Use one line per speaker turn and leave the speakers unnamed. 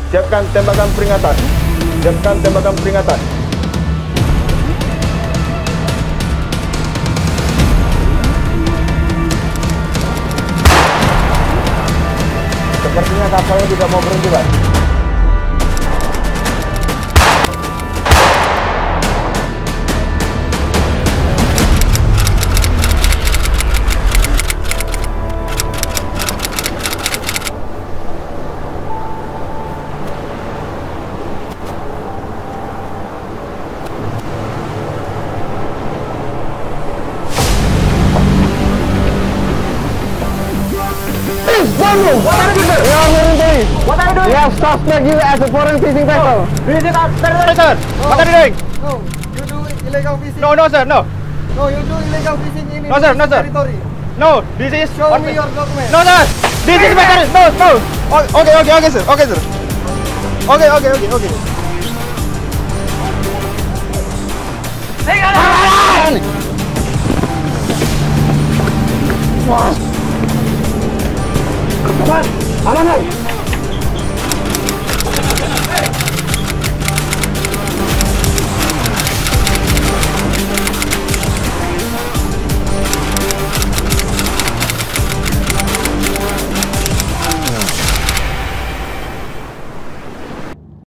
Siapkan tembakan peringatan. Siapkan tembakan peringatan. Sepertinya kapalnya tidak mau berhenti, Pak. What are you doing? We are military. What are you doing? We have suspect you as a foreign fishing vessel. This is our sir. What are you doing?
No, you do illegal fishing.
No, no, sir, no.
No, you do illegal fishing in
No, sir, no, sir.
territory.
No, this is.
Show me your document.
No, sir. This is my territory. No, no. Okay, sir. Okay, sir. Okay. Aman, aman.